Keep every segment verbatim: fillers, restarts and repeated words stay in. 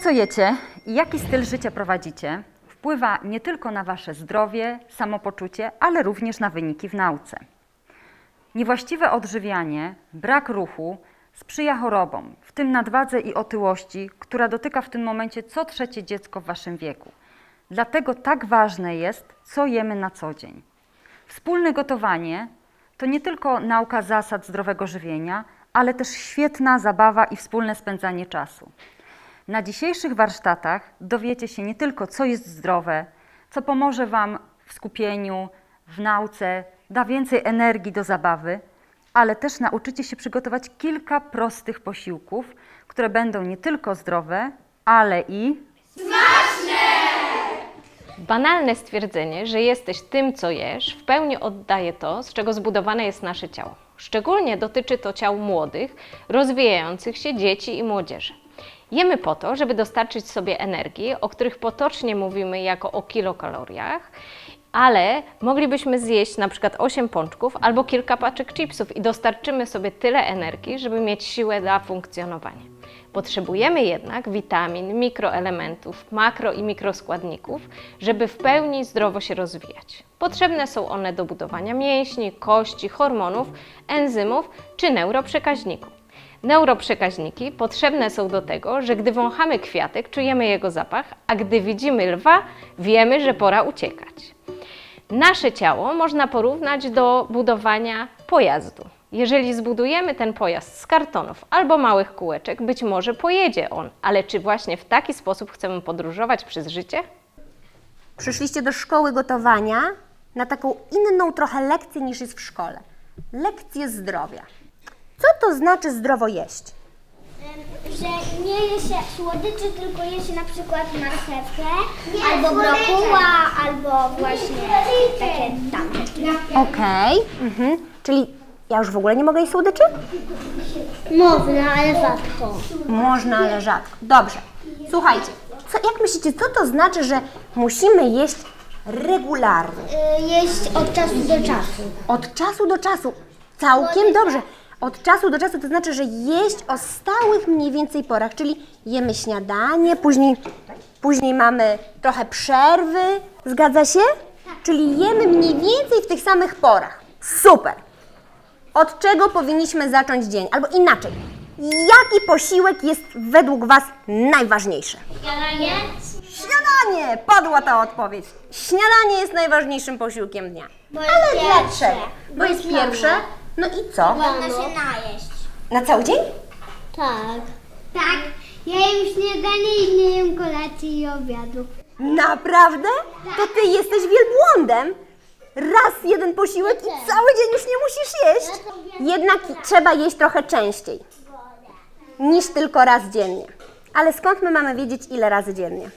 co jecie i jaki styl życia prowadzicie, wpływa nie tylko na wasze zdrowie, samopoczucie, ale również na wyniki w nauce. Niewłaściwe odżywianie, brak ruchu sprzyja chorobom, w tym nadwadze i otyłości, która dotyka w tym momencie co trzecie dziecko w waszym wieku. Dlatego tak ważne jest, co jemy na co dzień. Wspólne gotowanie to nie tylko nauka zasad zdrowego żywienia, ale też świetna zabawa i wspólne spędzanie czasu. Na dzisiejszych warsztatach dowiecie się nie tylko, co jest zdrowe, co pomoże wam w skupieniu, w nauce, da więcej energii do zabawy, ale też nauczycie się przygotować kilka prostych posiłków, które będą nie tylko zdrowe, ale i smaczne! Banalne stwierdzenie, że jesteś tym, co jesz, w pełni oddaje to, z czego zbudowane jest nasze ciało. Szczególnie dotyczy to ciał młodych, rozwijających się dzieci i młodzieży. Jemy po to, żeby dostarczyć sobie energii, o których potocznie mówimy jako o kilokaloriach, ale moglibyśmy zjeść na przykład osiem pączków albo kilka paczek chipsów i dostarczymy sobie tyle energii, żeby mieć siłę dla funkcjonowania. Potrzebujemy jednak witamin, mikroelementów, makro i mikroskładników, żeby w pełni zdrowo się rozwijać. Potrzebne są one do budowania mięśni, kości, hormonów, enzymów czy neuroprzekaźników. Neuroprzekaźniki potrzebne są do tego, że gdy wąchamy kwiatek, czujemy jego zapach, a gdy widzimy lwa, wiemy, że pora uciekać. Nasze ciało można porównać do budowania pojazdu. Jeżeli zbudujemy ten pojazd z kartonów albo małych kółeczek, być może pojedzie on, ale czy właśnie w taki sposób chcemy podróżować przez życie? Przyszliście do szkoły gotowania na taką inną trochę lekcję niż jest w szkole. Lekcję zdrowia. Co to znaczy zdrowo jeść? Że nie je się słodyczy, tylko je się na przykład marchewkę, albo brokuła, albo właśnie takie tam rzeczy. Okej, mhm. Czyli ja już w ogóle nie mogę jeść słodyczy? Można, ale rzadko. Można, ale rzadko. Dobrze. Słuchajcie, co, jak myślicie, co to znaczy, że musimy jeść regularnie? Yy, jeść od czasu do czasu. Od czasu do czasu. Całkiem dobrze. Od czasu do czasu to znaczy, że jeść o stałych mniej więcej porach, czyli jemy śniadanie, później, później mamy trochę przerwy, zgadza się? Czyli jemy mniej więcej w tych samych porach. Super! Od czego powinniśmy zacząć dzień? Albo inaczej, jaki posiłek jest według was najważniejszy? Śniadanie? Śniadanie! Padła ta odpowiedź. Śniadanie jest najważniejszym posiłkiem dnia. Bo Ale jest pierwsze. dlaczego? Bo jest pierwsze. No i co? Można się najeść. Na cały dzień? Tak. Tak. Ja jem śniadanie i nie jem kolacji i obiadu. Naprawdę? To ty jesteś wielbłądem. Raz jeden posiłek i cały dzień już nie musisz jeść. Jednak trzeba jeść trochę częściej niż tylko raz dziennie. Ale skąd my mamy wiedzieć, ile razy dziennie?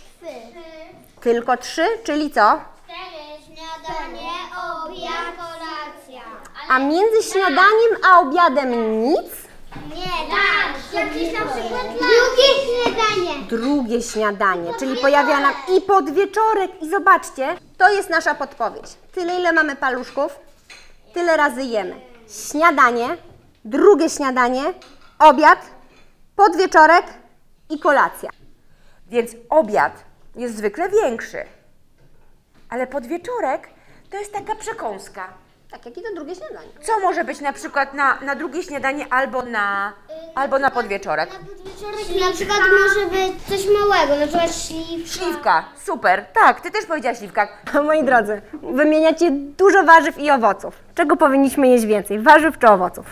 Tylko trzy, czyli co? Cztery. Śniadanie, obiad, kolacja. A między śniadaniem a obiadem nic? Nie, tak. Jakieś na przykład drugie śniadanie. Drugie śniadanie, czyli pojawia nam i podwieczorek. I zobaczcie, to jest nasza podpowiedź. Tyle, ile mamy paluszków, tyle razy jemy. Śniadanie, drugie śniadanie, obiad, podwieczorek i kolacja. Więc obiad jest zwykle większy, ale podwieczorek to jest taka przekąska. Tak, jak i to drugie śniadanie. Co może być na przykład na, na drugie śniadanie albo na, albo na podwieczorek? Na podwieczorek na przykład może być coś małego, na przykład śliwka. Śliwka, super, tak, ty też powiedziałaś śliwka. Moi drodzy, wymieniacie dużo warzyw i owoców. Czego powinniśmy jeść więcej? Warzyw czy owoców?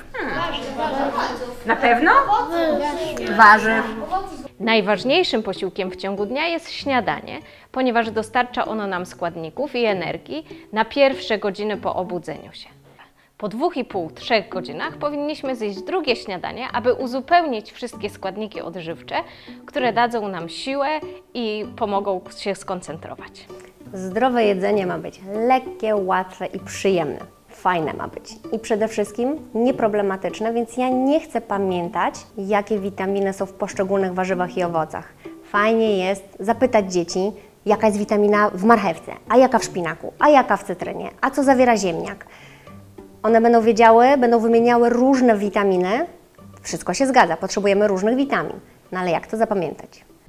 Na pewno? Warzyw. Najważniejszym posiłkiem w ciągu dnia jest śniadanie, ponieważ dostarcza ono nam składników i energii na pierwsze godziny po obudzeniu się. Po dwóch i pół, trzech godzinach powinniśmy zjeść drugie śniadanie, aby uzupełnić wszystkie składniki odżywcze, które dadzą nam siłę i pomogą się skoncentrować. Zdrowe jedzenie ma być lekkie, łatwe i przyjemne. Fajne ma być. I przede wszystkim nieproblematyczne, więc ja nie chcę pamiętać, jakie witaminy są w poszczególnych warzywach i owocach. Fajnie jest zapytać dzieci, jaka jest witamina w marchewce, a jaka w szpinaku, a jaka w cytrynie, a co zawiera ziemniak. One będą wiedziały, będą wymieniały różne witaminy. Wszystko się zgadza, potrzebujemy różnych witamin. No ale jak to zapamiętać?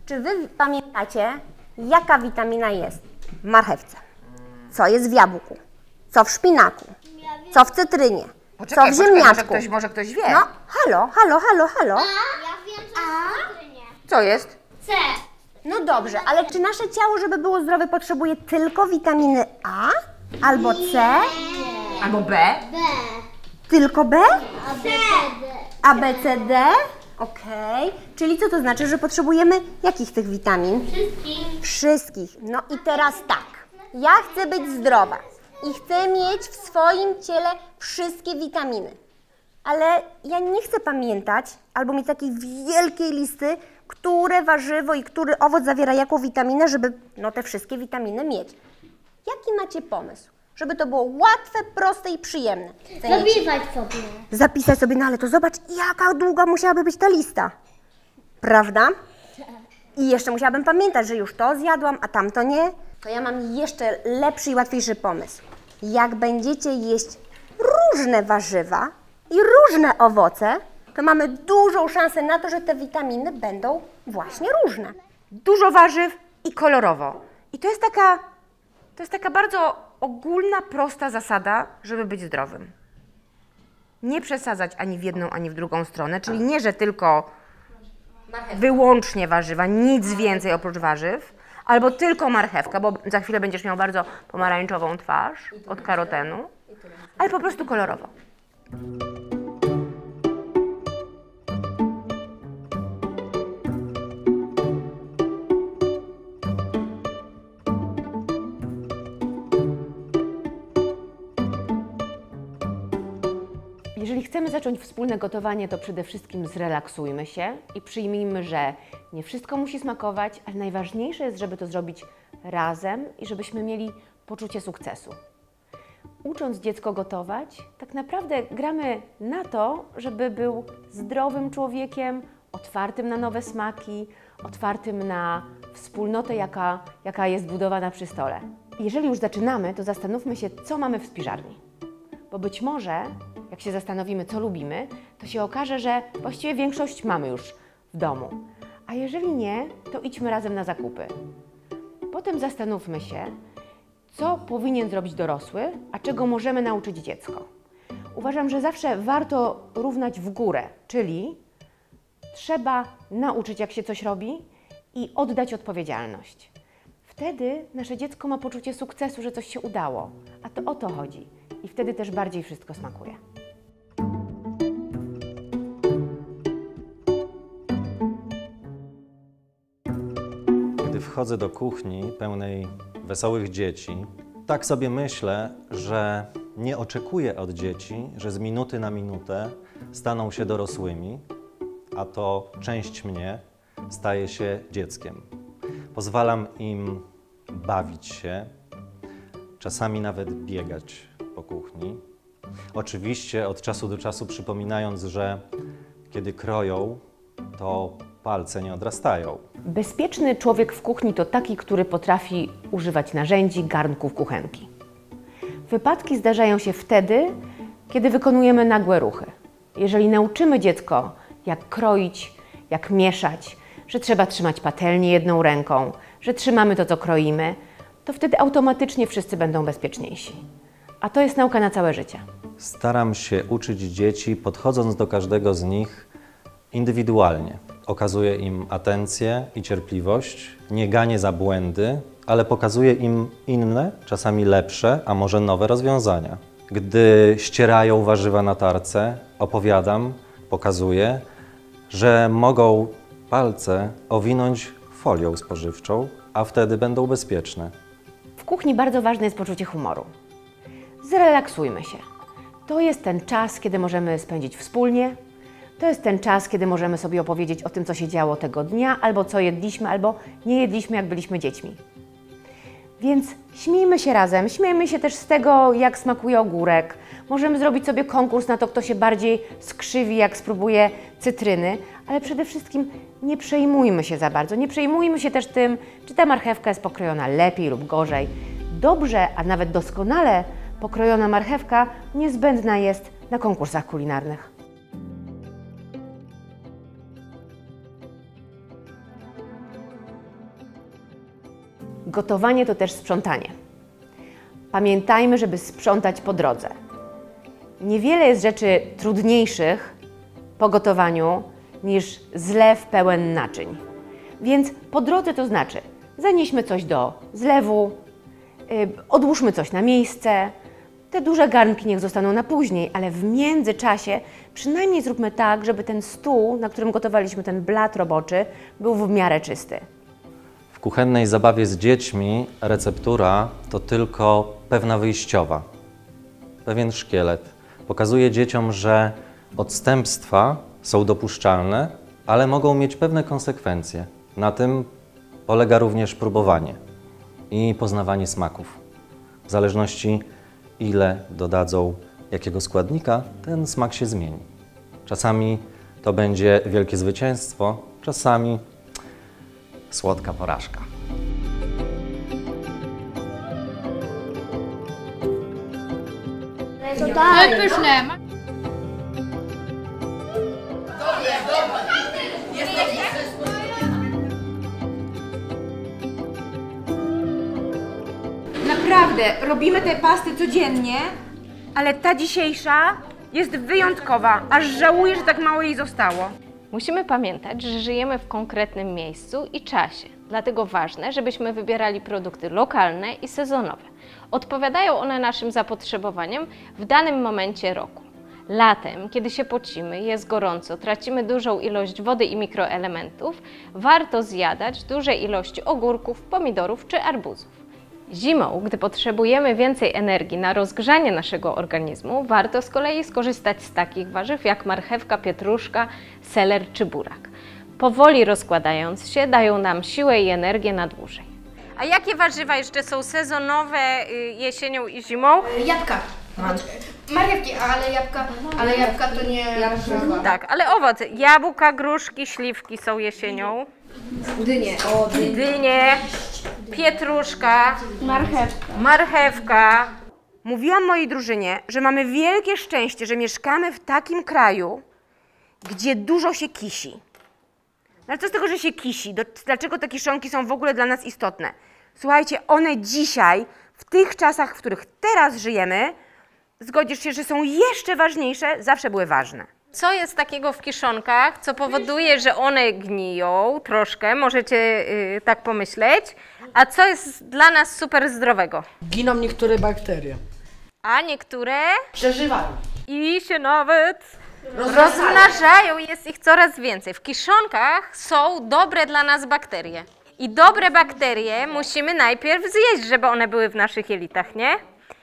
Czy wy pamiętacie, jaka witamina jest w marchewce? Co jest w jabłku? Co w szpinaku? Co w cytrynie? Poczekaj, Co w poczekaj, może ziemniaczku? ktoś, może ktoś wie. No, halo, halo, halo, halo. Ja wiem, co jest w cytrynie. Co jest? C. No dobrze, ale czy nasze ciało, żeby było zdrowe, potrzebuje tylko witaminy A albo C? Albo B? B. Tylko B? A, B, C, D. A, B, C, D? Okej. Czyli co to znaczy, że potrzebujemy jakich tych witamin? Wszystkich. Wszystkich. No i teraz tak. Ja chcę być zdrowa i chcę mieć w swoim ciele wszystkie witaminy. Ale ja nie chcę pamiętać albo mieć takiej wielkiej listy, które warzywo i który owoc zawiera jaką witaminę, żeby no, te wszystkie witaminy mieć. Jaki macie pomysł? Żeby to było łatwe, proste i przyjemne. Zapisać sobie. Zapisać sobie, no ale to zobacz, jaka długa musiałaby być ta lista. Prawda? I jeszcze musiałabym pamiętać, że już to zjadłam, a tamto nie. To ja mam jeszcze lepszy i łatwiejszy pomysł. Jak będziecie jeść różne warzywa i różne owoce, to mamy dużą szansę na to, że te witaminy będą właśnie różne. Dużo warzyw i kolorowo. I to jest taka, to jest taka bardzo ogólna, prosta zasada, żeby być zdrowym. Nie przesadzać ani w jedną, ani w drugą stronę, czyli nie, że tylko wyłącznie warzywa, nic więcej oprócz warzyw, albo tylko marchewka, bo za chwilę będziesz miał bardzo pomarańczową twarz od karotenu, ale po prostu kolorowo. Jeżeli chcemy zacząć wspólne gotowanie, to przede wszystkim zrelaksujmy się i przyjmijmy, że nie wszystko musi smakować, ale najważniejsze jest, żeby to zrobić razem i żebyśmy mieli poczucie sukcesu. Ucząc dziecko gotować, tak naprawdę gramy na to, żeby był zdrowym człowiekiem, otwartym na nowe smaki, otwartym na wspólnotę, jaka, jaka jest budowana przy stole. Jeżeli już zaczynamy, to zastanówmy się, co mamy w spiżarni. Bo być może, jak się zastanowimy, co lubimy, to się okaże, że właściwie większość mamy już w domu. A jeżeli nie, to idźmy razem na zakupy. Potem zastanówmy się, co powinien zrobić dorosły, a czego możemy nauczyć dziecko. Uważam, że zawsze warto równać w górę, czyli trzeba nauczyć, jak się coś robi i oddać odpowiedzialność. Wtedy nasze dziecko ma poczucie sukcesu, że coś się udało, a to o to chodzi. I wtedy też bardziej wszystko smakuje. Gdy wchodzę do kuchni pełnej wesołych dzieci, tak sobie myślę, że nie oczekuję od dzieci, że z minuty na minutę staną się dorosłymi, a to część mnie staje się dzieckiem. Pozwalam im bawić się, czasami nawet biegać po kuchni. Oczywiście od czasu do czasu przypominając, że kiedy kroją, to palce nie odrastają. Bezpieczny człowiek w kuchni to taki, który potrafi używać narzędzi, garnków, kuchenki. Wypadki zdarzają się wtedy, kiedy wykonujemy nagłe ruchy. Jeżeli nauczymy dziecko, jak kroić, jak mieszać, że trzeba trzymać patelnię jedną ręką, że trzymamy to, co kroimy, to wtedy automatycznie wszyscy będą bezpieczniejsi. A to jest nauka na całe życie. Staram się uczyć dzieci, podchodząc do każdego z nich indywidualnie. Okazuję im atencję i cierpliwość, nie ganię za błędy, ale pokazuję im inne, czasami lepsze, a może nowe rozwiązania. Gdy ścierają warzywa na tarce, opowiadam, pokazuję, że mogą palce owinąć folią spożywczą, a wtedy będą bezpieczne. W kuchni bardzo ważne jest poczucie humoru. Zrelaksujmy się. To jest ten czas, kiedy możemy spędzić wspólnie. To jest ten czas, kiedy możemy sobie opowiedzieć o tym, co się działo tego dnia, albo co jedliśmy, albo nie jedliśmy, jak byliśmy dziećmi. Więc śmiejmy się razem, śmiejmy się też z tego, jak smakuje ogórek. Możemy zrobić sobie konkurs na to, kto się bardziej skrzywi, jak spróbuje cytryny, ale przede wszystkim nie przejmujmy się za bardzo. Nie przejmujmy się też tym, czy ta marchewka jest pokrojona lepiej lub gorzej. Dobrze, a nawet doskonale pokrojona marchewka niezbędna jest na konkursach kulinarnych. Gotowanie to też sprzątanie. Pamiętajmy, żeby sprzątać po drodze. Niewiele jest rzeczy trudniejszych po gotowaniu niż zlew pełen naczyń. Więc po drodze to znaczy zanieśmy coś do zlewu, yy, odłóżmy coś na miejsce, te duże garnki niech zostaną na później, ale w międzyczasie przynajmniej zróbmy tak, żeby ten stół, na którym gotowaliśmy ten blat roboczy, był w miarę czysty. W kuchennej zabawie z dziećmi receptura to tylko pewna wyjściowa, pewien szkielet. Pokazuje dzieciom, że odstępstwa są dopuszczalne, ale mogą mieć pewne konsekwencje. Na tym polega również próbowanie i poznawanie smaków. W zależności ile dodadzą jakiego składnika, ten smak się zmieni. Czasami to będzie wielkie zwycięstwo, czasami słodka porażka. Totalnie. Naprawdę, robimy te pasty codziennie, ale ta dzisiejsza jest wyjątkowa, aż żałuję, że tak mało jej zostało. Musimy pamiętać, że żyjemy w konkretnym miejscu i czasie, dlatego ważne, żebyśmy wybierali produkty lokalne i sezonowe. Odpowiadają one naszym zapotrzebowaniom w danym momencie roku. Latem, kiedy się pocimy, jest gorąco, tracimy dużą ilość wody i mikroelementów, warto zjadać duże ilości ogórków, pomidorów czy arbuzów. Zimą, gdy potrzebujemy więcej energii na rozgrzanie naszego organizmu, warto z kolei skorzystać z takich warzyw jak marchewka, pietruszka, seler czy burak. Powoli rozkładając się, dają nam siłę i energię na dłużej. A jakie warzywa jeszcze są sezonowe jesienią i zimą? Jabłka. Marchewki, ale jabłka, ale jabłka to nie... Tak, ale owoce. Jabłka, gruszki, śliwki są jesienią. Dynie. O, dynie. Dynie, pietruszka, Marchewka. marchewka. Mówiłam mojej drużynie, że mamy wielkie szczęście, że mieszkamy w takim kraju, gdzie dużo się kisi. Ale co z tego, że się kisi? Do, dlaczego te kiszonki są w ogóle dla nas istotne? Słuchajcie, one dzisiaj, w tych czasach, w których teraz żyjemy, zgodzisz się, że są jeszcze ważniejsze, zawsze były ważne. Co jest takiego w kiszonkach, co powoduje, że one gniją troszkę, możecie yy, tak pomyśleć, a co jest dla nas super zdrowego? Giną niektóre bakterie. A niektóre Przeżywają. i się nawet rozmnażają, jest ich coraz więcej. W kiszonkach są dobre dla nas bakterie. I dobre bakterie musimy najpierw zjeść, żeby one były w naszych jelitach, nie?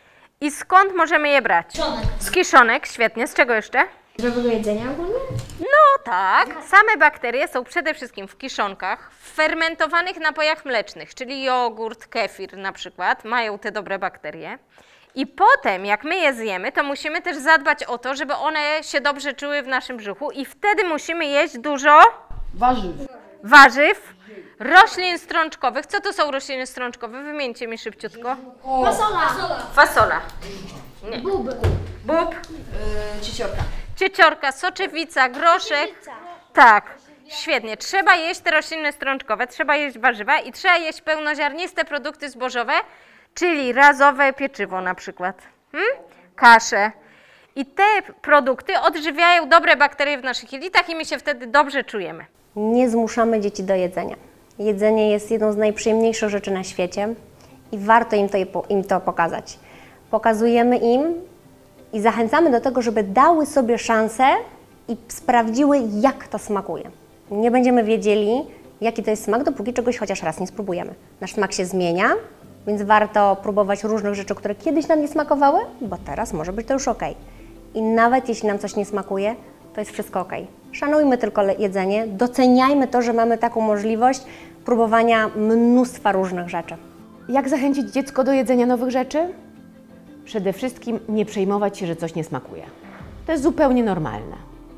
I skąd możemy je brać? Z kiszonek, świetnie. Z czego jeszcze? Zdrowego jedzenia ogólnie? No tak. Same bakterie są przede wszystkim w kiszonkach, w fermentowanych napojach mlecznych, czyli jogurt, kefir na przykład, mają te dobre bakterie. I potem, jak my je zjemy, to musimy też zadbać o to, żeby one się dobrze czuły w naszym brzuchu i wtedy musimy jeść dużo Warzyw. warzyw, roślin strączkowych. Co to są rośliny strączkowe? Wymieńcie mi szybciutko. Fasola. Fasola. Nie. Bób. Bób. Yy, cieciorka. Cieciorka, soczewica, groszek. Tak, świetnie. Trzeba jeść te rośliny strączkowe, trzeba jeść warzywa i trzeba jeść pełnoziarniste produkty zbożowe, czyli razowe pieczywo na przykład, hmm? kasze. I te produkty odżywiają dobre bakterie w naszych jelitach i my się wtedy dobrze czujemy. Nie zmuszamy dzieci do jedzenia. Jedzenie jest jedną z najprzyjemniejszych rzeczy na świecie i warto im to, im to pokazać. Pokazujemy im i zachęcamy do tego, żeby dały sobie szansę i sprawdziły, jak to smakuje. Nie będziemy wiedzieli, jaki to jest smak, dopóki czegoś chociaż raz nie spróbujemy. Nasz smak się zmienia, więc warto próbować różnych rzeczy, które kiedyś nam nie smakowały, bo teraz może być to już ok. I nawet jeśli nam coś nie smakuje, to jest wszystko ok. Szanujmy tylko jedzenie, doceniajmy to, że mamy taką możliwość próbowania mnóstwa różnych rzeczy. Jak zachęcić dziecko do jedzenia nowych rzeczy? Przede wszystkim nie przejmować się, że coś nie smakuje. To jest zupełnie normalne.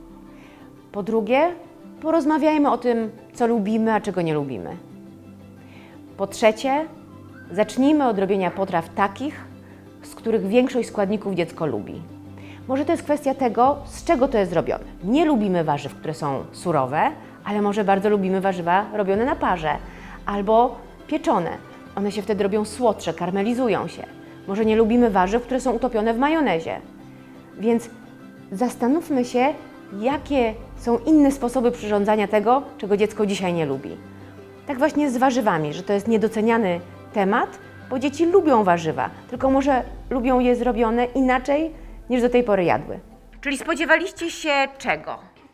Po drugie, porozmawiajmy o tym, co lubimy, a czego nie lubimy. Po trzecie, zacznijmy od robienia potraw takich, z których większość składników dziecko lubi. Może to jest kwestia tego, z czego to jest zrobione. Nie lubimy warzyw, które są surowe, ale może bardzo lubimy warzywa robione na parze albo pieczone. One się wtedy robią słodsze, karmelizują się. Może nie lubimy warzyw, które są utopione w majonezie. Więc zastanówmy się, jakie są inne sposoby przyrządzania tego, czego dziecko dzisiaj nie lubi. Tak właśnie jest z warzywami, że to jest niedoceniany temat, bo dzieci lubią warzywa, tylko może lubią je zrobione inaczej, niż do tej pory jadły. Czyli spodziewaliście się czego?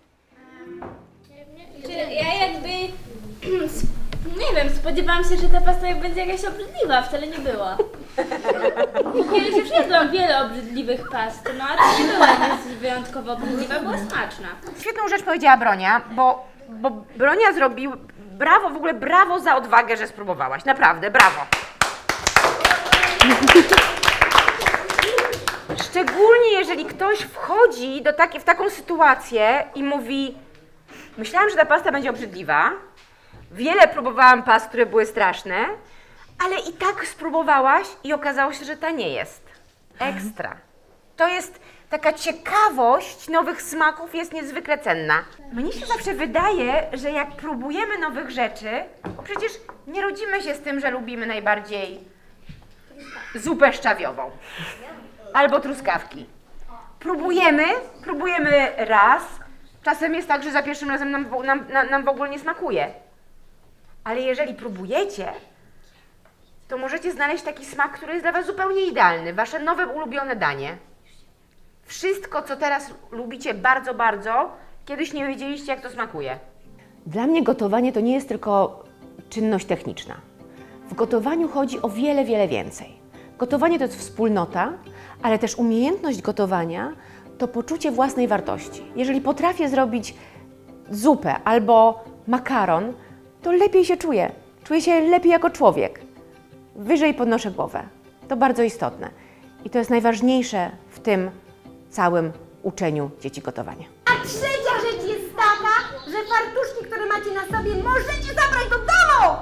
Ja jakby, nie wiem, spodziewałam się, że ta pasta będzie jakaś obrzydliwa, wcale nie była. Kiedyś już jadłam wiele obrzydliwych past, no a to nie była jakaś wyjątkowo obrzydliwa, była smaczna. Świetną rzecz powiedziała Bronia, bo, bo Bronia zrobił, brawo, w ogóle brawo za odwagę, że spróbowałaś, naprawdę, brawo. Szczególnie jeżeli ktoś wchodzi do taki, w taką sytuację i mówi: myślałam, że ta pasta będzie obrzydliwa, wiele próbowałam past, które były straszne, ale i tak spróbowałaś i okazało się, że ta nie jest. Ekstra. To jest taka ciekawość nowych smaków, jest niezwykle cenna. Mnie się zawsze wydaje, że jak próbujemy nowych rzeczy, bo przecież nie rodzimy się z tym, że lubimy najbardziej zupę szczawiową albo truskawki. Próbujemy, próbujemy raz, czasem jest tak, że za pierwszym razem nam, nam, nam w ogóle nie smakuje. Ale jeżeli próbujecie, to możecie znaleźć taki smak, który jest dla Was zupełnie idealny, Wasze nowe ulubione danie. Wszystko, co teraz lubicie bardzo, bardzo, kiedyś nie wiedzieliście, jak to smakuje. Dla mnie gotowanie to nie jest tylko czynność techniczna. W gotowaniu chodzi o wiele, wiele więcej. Gotowanie to jest wspólnota, ale też umiejętność gotowania to poczucie własnej wartości. Jeżeli potrafię zrobić zupę albo makaron, to lepiej się czuję. Czuję się lepiej jako człowiek. Wyżej podnoszę głowę. To bardzo istotne. I to jest najważniejsze w tym całym uczeniu dzieci gotowania. A trzecia rzecz jest taka, że fartuszki, które macie na sobie, możecie zabrać do domu!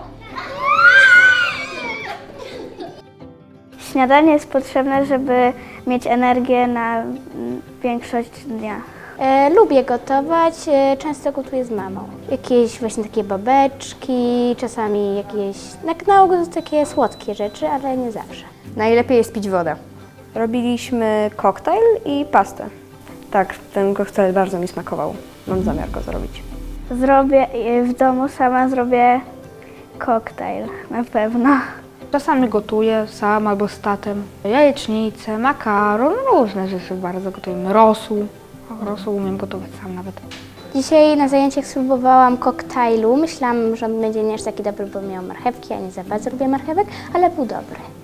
Śniadanie jest potrzebne, żeby mieć energię na mm, większość dnia. E, lubię gotować, e, często gotuję z mamą. Jakieś właśnie takie babeczki, czasami jakieś, jak na ogół takie słodkie rzeczy, ale nie zawsze. Najlepiej jest pić wodę. Robiliśmy koktajl i pastę. Tak, ten koktajl bardzo mi smakował. Mam zamiar go zrobić. Zrobię e, w domu, sama zrobię koktajl, na pewno. Czasami gotuję sam albo z tatem. Jajecznicę, makaron, różne rzeczy bardzo gotujemy. Rosół. Rosół umiem gotować sam nawet. Dzisiaj na zajęciach spróbowałam koktajlu. Myślałam, że on będzie nie aż taki dobry, bo miał marchewki, a nie za bardzo lubię marchewek, ale był dobry.